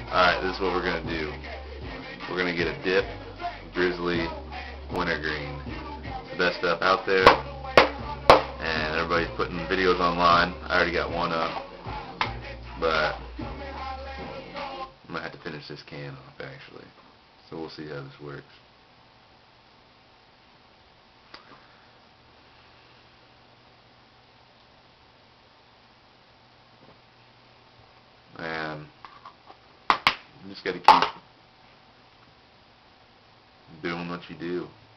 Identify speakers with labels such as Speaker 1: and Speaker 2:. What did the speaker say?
Speaker 1: Alright, this is what we're going to do. We're going to get a dip, Grizzly Wintergreen. It's the best stuff out there, and everybody's putting videos online. I already got one up, but I'm going to have to finish this can off actually. So we'll see how this works. And you just got to keep doing what you do.